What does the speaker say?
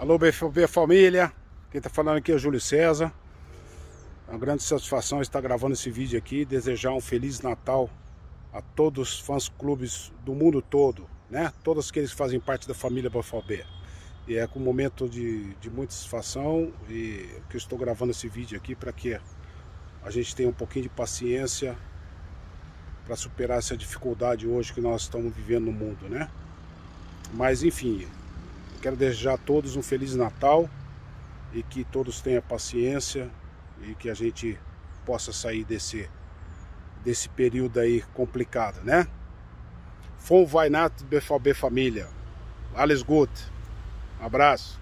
Alô, BFB Família, quem tá falando aqui é o Júlio César. É uma grande satisfação estar gravando esse vídeo aqui, desejar um Feliz Natal a todos os fãs clubes do mundo todo, né? Todos aqueles que fazem parte da família BFB. E é com um momento de muita satisfação e que eu estou gravando esse vídeo aqui para que a gente tenha um pouquinho de paciência para superar essa dificuldade hoje que nós estamos vivendo no mundo, né? Mas enfim, quero desejar a todos um Feliz Natal e que todos tenham paciência e que a gente possa sair desse período aí complicado, né? Fom Weihnachten BVB Família. Alles gut. Um abraço.